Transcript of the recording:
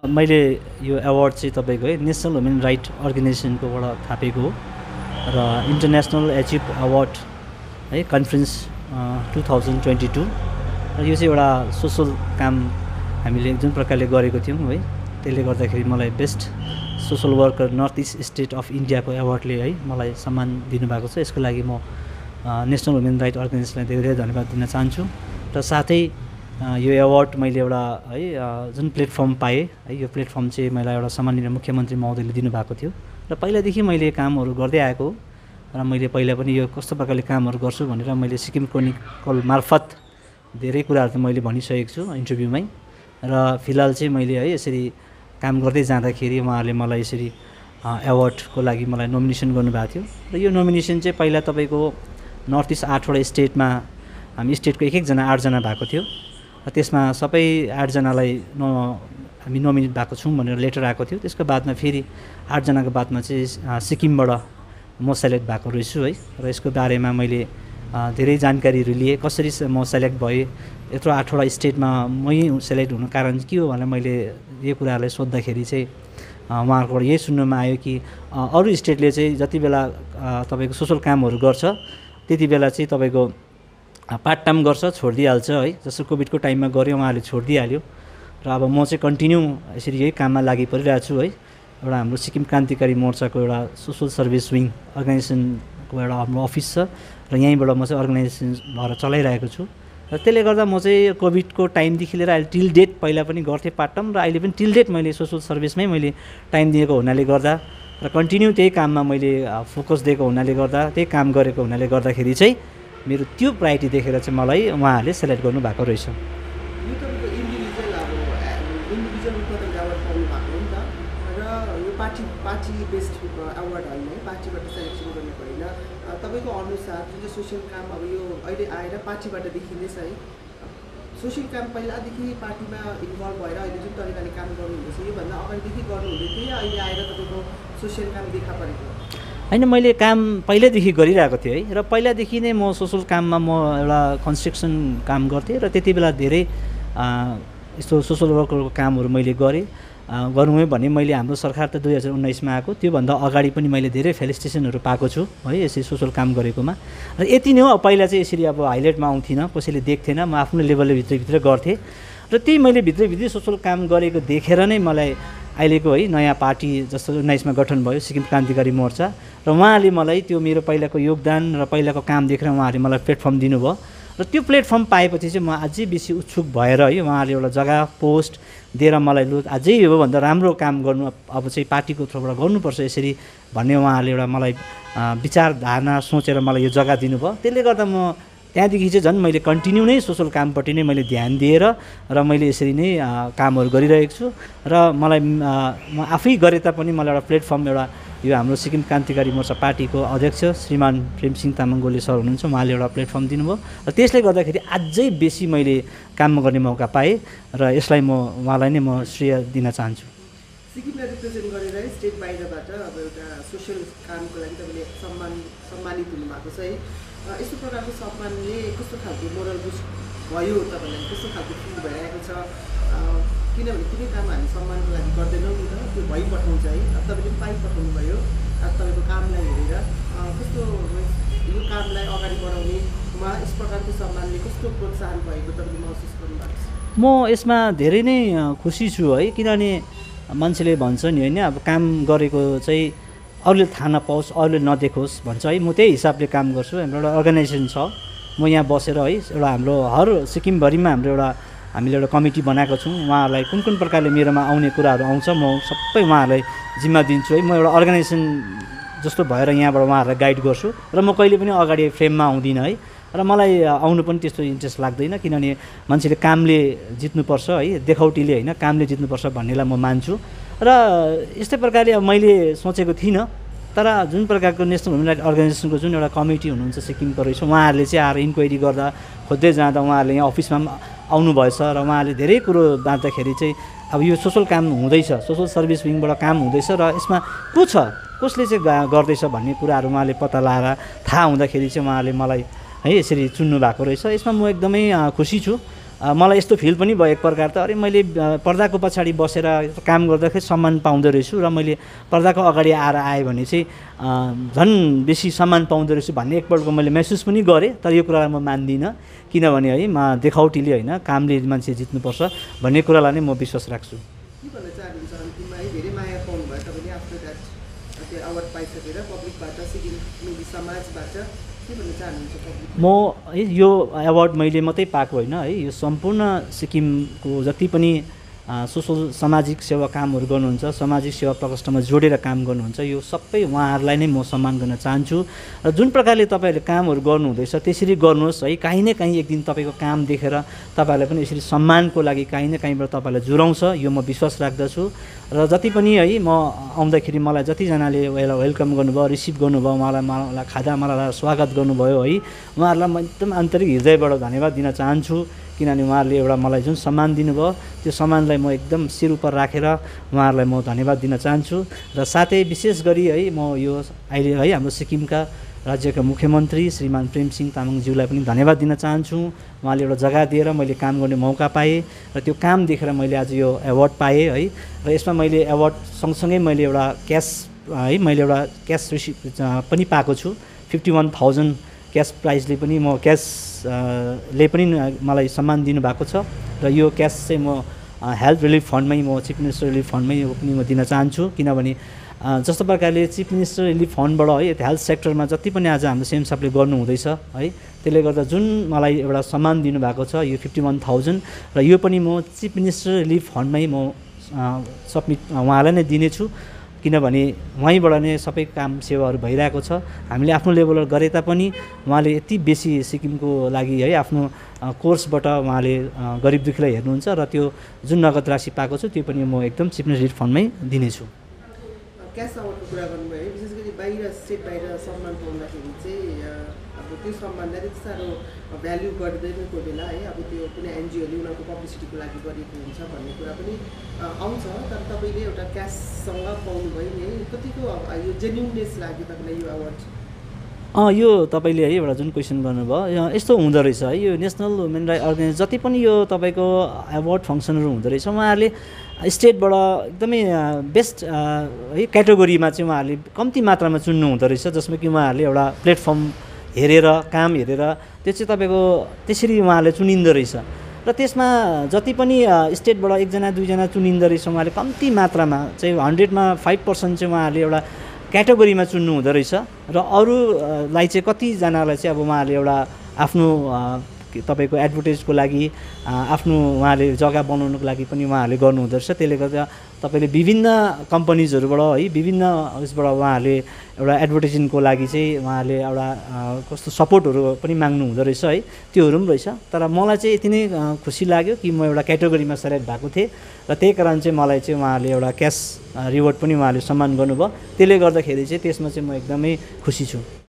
मैले यो अवार्ड चाहिँ तपाईँको है नेसनल ह्युमन राइट अर्गनाइजेसनकोबाट थापेको हो र इन्टरनेसनल एचिभ अवार्ड है कन्फरेन्स 2022 र यो चाहिँ एउटा सोसल काम हामीले जुन प्रकारले गरेको थियौँ है त्यसले गर्दाखेरि मलाई best social worker north east state of इन्डियाको अवार्डले है मलाई सम्मान दिनुभएको छ। यसको लागि म नेसनल ह्युमन राइट अर्गनाइजेसनलाई धेरै धेरै धन्यवाद दिन चाहन्छु र साथै यो अवार्ड मैले एउटा है जुन प्लेटफर्म पाएँ है यो प्लेटफर्म चाहिँ मलाई एउटा सम्माननीय मुख्यमन्त्री महोदयले दिनुभएको थियो र पहिलादेखि मैले कामहरू गर्दै आएको र मैले पहिला पनि यो कस्तो प्रकारले कामहरू गर्छु भनेर मैले सिक्किम क्रोनिकल मार्फत धेरै कुराहरू त मैले भनिसकेको छु इन्टरभ्यूमै र फिलहाल चाहिँ मैले है यसरी काम गर्दै जाँदाखेरि उहाँहरूले मलाई यसरी अवार्डको लागि मलाई नोमिनेसन गर्नुभएको थियो र यो नोमिनेसन चाहिँ पहिला तपाईँको नर्थ इस्ट 8वटा स्टेटमा हामी स्टेटको एक एकजना 8जना भएको थियो र त्यसमा सबै 8जनालाई हामी नोमिनेट भएको छौँ भनेर लेटर आएको थियो। त्यसको बादमा फेरि 8जनाको बादमा चाहिँ सिक्किमबाट म सेलेक्ट भएको रहेछु है र यसको बारेमा मैले धेरै जानकारीहरू लिए कसरी म सेलेक्ट भएँ यत्रो 8वटा स्टेटमा मै सेलेक्ट हुनु कारण के हो भनेर मैले यो कुराहरूलाई सोद्धाखेरि चाहिँ उहाँहरूकोबाट यही सुन्नुमा आयो कि अरू स्टेटले चाहिँ जति बेला तपाईँको सोसल कामहरू गर्छ त्यति बेला चाहिँ तपाईँको पार्ट टाइम गर्छ छोडिदिइहाल्छ है जस्तो कोभिडको टाइममा गऱ्यो उहाँहरूले छोडिदिइहाल्यो र अब म चाहिँ कन्टिन्यू यसरी यही काममा लागि परिरहेको छु है। एउटा हाम्रो सिक्किम क्रान्तिकारी मोर्चाको एउटा सोसल सर्भिस विङ अर्गनाइजेसनको एउटा हाम्रो अफिस छ र यहीँबाट म चाहिँ अर्गनाइजेसन भएर चलाइरहेको छु र त्यसले गर्दा म चाहिँ कोभिडको टाइमदेखि लिएर अहिले टिल डेट पहिला पनि गर्थेँ पार्ट टाइम र अहिले पनि टिल डेट मैले सोसल सर्भिसमै मैले टाइम दिएको हुनाले गर्दा र कन्टिन्यू त्यही काममा मैले फोकस दिएको हुनाले गर्दा त्यही काम गरेको हुनाले गर्दाखेरि चाहिँ मेरो त्यो प्रायोरिटी देखेर चाहिँ मलाई उहाँहरूले सेलेक्ट गर्नुभएको रहेछ। यो तपाईँको इन्डिभिजुअल रूपमा तपाईँ अवार्ड पाउनु भएको हो नि त र यो पार्टी बेस्ड अवार्ड होइन है पार्टीबाट सेलेक्सन गर्ने होइन तपाईँको अनुसार जुन चाहिँ सोसियल काम अब यो अहिले आएर पार्टीबाट देखिँदैछ है सोसियल काम पहिलादेखि पार्टीमा इन्भल्भ भएर अहिले जुन तरिकाले काम गर्नुहुँदैछ योभन्दा अगाडिदेखि गर्नुहुँदै थियो या अहिले आएर तपाईँको सोसियल काम देखा परेको होइन मैले काम पहिल्यैदेखि गरिरहेको थिएँ है र पहिलादेखि नै म सोसल काममा म एउटा कन्स्ट्रक्सन काम गर्थेँ र त्यति बेला धेरै यस्तो सोसल वर्करको कामहरू मैले गरेँ गरौँ भने मैले हाम्रो सरकार त 2019मा आएको त्योभन्दा अगाडि पनि मैले धेरै फेलिसिटेसनहरू पाएको छु है यसरी सोसल काम गरेकोमा र यति नै हो। पहिला चाहिँ यसरी अब हाइलाइटमा आउँथिनँ कसैले देख्थेन म आफ्नो लेभलले भित्रभित्र गर्थेँ र त्यही मैले भित्रभित्रै सोसल काम गरेको देखेर नै मलाई अहिलेको है नयाँ पार्टी जस्तो 19मा गठन भयो सिक्किम क्रान्तिकारी मोर्चा र उहाँले मलाई त्यो मेरो पहिलाको योगदान र पहिलाको काम देखेर उहाँहरूले मलाई प्लेटफर्म दिनुभयो र त्यो प्लेटफर्म पाएपछि चाहिँ म अझै बेसी उत्सुक भएर है उहाँहरूले एउटा जग्गा पोस्ट दिएर मलाई लु अझै योभन्दा राम्रो काम गर्नु अब चाहिँ पार्टीको थ्रुबाट गर्नुपर्छ यसरी भन्ने उहाँहरूले एउटा मलाई विचारधारणा सोचेर मलाई यो जग्गा दिनुभयो। त्यसले गर्दा म त्यहाँदेखि चाहिँ झन् मैले कन्टिन्यू नै सोसल कामपट्टि नै मैले ध्यान दिएर र मैले यसरी नै कामहरू गरिरहेको छु र मलाई म आफै गरे तापनि मलाई एउटा प्लेटफर्म एउटा यो हाम्रो सिक्किम क्रान्तिकारी मोर्चा पार्टीको अध्यक्ष श्रीमान प्रेमसिंह तामाङ गोले सर हुनुहुन्छ उहाँले एउटा प्लेटफर्म दिनुभयो र त्यसले गर्दाखेरि अझै बेसी मैले काम गर्ने मौका पाएँ र यसलाई म उहाँलाई नै म श्रेय दिन चाहन्छु। सिक्किमलाई रिप्रेजेन्ट गरेर स्टेट बाहिरबाट अब एउटा सोसियल कामको लागि तपाईँले सम्मानित हुनुभएको छ है यस्तो प्रकारको सम्मानले कस्तो खालको मोरल बुस्ट भयो तपाईँलाई कस्तो खालको फिल भइरहेको छ किनभने कुनै काम हामी सम्मानको लागि गर्दैनौँ नि त त्यो भइपठाउँछ है तपाईँले पाइपठाउनु भयो तपाईँको कामलाई हेरेर कस्तो यो कामलाई अगाडि बढाउनेमा यस प्रकारको सम्मानले कस्तो प्रोत्साहन भएको तपाईँले महसुस गर्नुभएको छ? म यसमा धेरै नै खुसी छु है किनभने मान्छेले भन्छ नि होइन अब काम गरेको चाहिँ अरूले थाहा नपाओस् अरूले नदेखोस् भन्छ है म त्यही हिसाबले काम गर्छु। हाम्रो एउटा अर्गनाइजेसन छ म यहाँ बसेर है एउटा हाम्रो हर सिक्किमभरिमा हाम्रो एउटा हामीले एउटा कमिटी बनाएको छौँ उहाँहरूलाई कुन कुन प्रकारले मेरोमा आउने कुराहरू आउँछ म सबै उहाँहरूलाई जिम्मा दिन्छु है। म एउटा अर्गनाइजेसन जस्तो भएर यहाँबाट उहाँहरूलाई गाइड गर्छु र म कहिले पनि अगाडि फ्रेममा आउँदिनँ है र मलाई आउनु पनि त्यस्तो इन्ट्रेस्ट लाग्दैन किनभने मान्छेले कामले जित्नुपर्छ है देखाउटीले होइन कामले जित्नुपर्छ भन्नेलाई म मान्छु र यस्तै प्रकारले अब मैले सोचेको थिइनँ तर जुन प्रकारको नेसनल ह्युमन राइट अर्गनाइजेसनको जुन एउटा कमिटी हुनुहुन्छ सिक्किमको रहेछ उहाँहरूले चाहिँ आएर इन्क्वायरी गर्दा खोज्दै जाँदा उहाँहरूले यहाँ अफिसमा पनि आउनुभएछ र उहाँहरूले धेरै कुरो बाँच्दाखेरि चाहिँ अब यो सोसल काम हुँदैछ सोसल सर्भिस विङबाट काम हुँदैछ र यसमा को छ कसले चाहिँ गर्दैछ भन्ने कुराहरू उहाँले पत्ता लगाएर थाहा हुँदाखेरि चाहिँ उहाँहरूले मलाई है यसरी चुन्नु भएको रहेछ। यसमा म एकदमै खुसी छु मलाई यस्तो फिल पनि भयो एक प्रकार त अरे मैले पर्दाको पछाडि बसेर काम गर्दाखेरि सम्मान पाउँदो रहेछु र मैले पर्दाको अगाडि आएँ भने चाहिँ झन् बेसी सम्मान पाउँदो रहेछु भन्ने एकपल्टको मैले महसुस पनि गरेँ। तर यो कुरालाई म मान्दिनँ, किनभने है देखाउटीले होइन कामले मान्छे जित्नुपर्छ भन्ने कुरालाई नै म विश्वास राख्छु। के भन्न चाहनुहुन्छ अन्तिममा है धेरै माया पाउनुभयो तपाईँले आफ्नो द्याट त्यो अवार्ड पाइसकेर पब्लिकबाट सिक्किम मुभी समाजबाट के भन्न चाहनुहुन्छ पब्लिक? म है यो एवार्ड मैले मात्रै पाएको होइन है, यो सम्पूर्ण सिक्किमको जति पनि सोसल सामाजिक सेवा कामहरू गर्नुहुन्छ, सामाजिक सेवा प्रकोष्ठमा जोडेर काम गर्नुहुन्छ, यो सबै उहाँहरूलाई नै म सम्मान गर्न चाहन्छु। र जुन प्रकारले तपाईँहरूले कामहरू गर्नुहुँदैछ त्यसरी गर्नुहोस् है। काहीँ न काहीँ एक दिन तपाईँको काम देखेर तपाईँहरूलाई पनि यसरी सम्मानको लागि काहीँ न काहीँबाट तपाईँलाई जुराउँछ, यो म विश्वास राख्दछु। र जति पनि है म आउँदाखेरि मलाई जतिजनाले वेलकम गर्नुभयो, रिसिभ गर्नुभयो, मलाई खादा मलाई स्वागत गर्नुभयो है, उहाँहरूलाई म एकदम आन्तरिक हृदयबाट धन्यवाद दिन चाहन्छु। किनभने उहाँहरूले एउटा मलाई जुन सम्मान दिनुभयो त्यो सम्मानलाई म एकदम शिर उपर राखेर उहाँहरूलाई म धन्यवाद दिन चाहन्छु। र साथै विशेष गरी है म यो अहिले है हाम्रो सिक्किमका राज्यका मुख्यमन्त्री श्रीमान प्रेमसिंह तामाङज्यूलाई पनि धन्यवाद दिन चाहन्छु। उहाँले एउटा जग्गा दिएर मैले काम गर्ने मौका पाएँ र त्यो काम देखेर मैले आज यो एवार्ड पाएँ है। र यसमा मैले एवार्ड सँगसँगै मैले एउटा क्यास है मैले एउटा क्यास रिसिभ पनि पाएको छु। 51,000 क्यास प्राइजले पनि म क्यासले पनि मलाई सम्मान दिनुभएको छ। र यो क्यास चाहिँ म हेल्थ रिलिफ फन्डमै म चिफ मिनिस्टर रिलिफ फन्डमै पनि म दिन चाहन्छु। किनभने जस्तो प्रकारले चिफ मिनिस्टर रिलिफ फन्डबाट है हेल्थ सेक्टरमा जति पनि आज हाम्रो सीएम साहबले गर्नुहुँदैछ है, त्यसले गर्दा जुन मलाई एउटा सम्मान दिनुभएको छ यो 51,000 र यो पनि म चिफ मिनिस्टर रिलिफ फन्डमै म सब्मिट उहाँलाई नै दिनेछु। किनभने वहीँबाट नै सबै काम सेवाहरू भइरहेको छ। हामीले आफ्नो लेभलबाट गरे तापनि उहाँले यति बेसी सिक्किमको लागि है आफ्नो कोर्सबाट उहाँले गरिब दुखीलाई हेर्नुहुन्छ र त्यो जुन नगद राशि पाएको छु त्यो पनि म एकदम चिफ मिनिस्टर रिलिफ फन्डमै दिनेछु। क्यास अवार्डको कुरा गर्नुभयो है, विशेष गरी बाहिर स्टेट बाहिर सम्मान पाउँदाखेरि चाहिँ अब त्यो सम्मानलाई त्यति साह्रो भ्याल्यु गर्दैन कोही बेला है। अब त्यो कुनै एनजिओले उनीहरूको पब्लिसिटीको लागि गरेको हुन्छ भन्ने कुरा पनि आउँछ। तर तपाईँले एउटा क्याससँग पाउनुभयो नि है, कतिको यो जेन्युननेस लाग्यो तपाईँलाई यो अवार्ड? यो तपाईँले है एउटा जुन क्वेसन गर्नुभयो यस्तो हुँदो रहेछ है, यो नेसनल वुमेन राइट अर्गनाइजेसन जति पनि यो तपाईँको एवार्ड फङ्सनहरू हुँदो रहेछ उहाँहरूले स्टेटबाट एकदमै बेस्ट है क्याटेगोरीमा चाहिँ उहाँहरूले कम्ती मात्रामा चुन्नु हुँदो रहेछ, जसमा कि उहाँहरूले एउटा प्लेटफर्म हेरेर काम हेरेर त्यो चाहिँ तपाईँको त्यसरी उहाँहरूले चुनिँदो रहेछ। र त्यसमा जति पनि स्टेटबाट एकजना दुईजना चुनिँदो रहेछ उहाँले कम्ती मात्रामा चाहिँ 100मा 5% चाहिँ उहाँहरूले एउटा क्याटेगोरीमा चुन्नु हुँदो रहेछ। र अरूलाई चाहिँ कतिजनालाई चाहिँ अब उहाँहरूले एउटा आफ्नो तपाईँको एडभर्टाइजको लागि आफ्नो उहाँले जग्गा बनाउनुको लागि पनि उहाँहरूले गर्नुहुँदो रहेछ। त्यसले गर्दा तपाईँले विभिन्न कम्पनीजहरूबाट है विभिन्न उसबाट उहाँहरूले एउटा एडभर्टाइजिङको लागि चाहिँ उहाँहरूले एउटा कस्तो सपोर्टहरू पनि माग्नु हुँदो रहेछ है, त्योहरू पनि रहेछ। तर मलाई चाहिँ यति नै खुसी लाग्यो कि म एउटा क्याटेगोरीमा सेलेक्ट भएको थिएँ र त्यही कारण चाहिँ मलाई चाहिँ उहाँहरूले एउटा क्यास रिवार्ड पनि उहाँहरूले सम्मान गर्नुभयो। त्यसले गर्दाखेरि चाहिँ त्यसमा चाहिँ म एकदमै खुसी छु।